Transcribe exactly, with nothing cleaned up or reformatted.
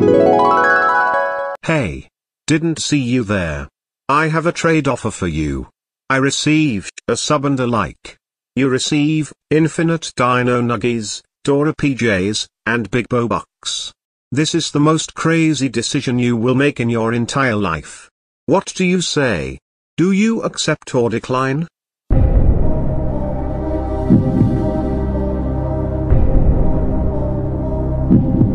Hey. Didn't see you there. I have a trade offer for you. I receive a sub and a like. You receive infinite Dino Nuggies, Dora P Js, and Big Bo Bucks. This is the most crazy decision you will make in your entire life. What do you say? Do you accept or decline?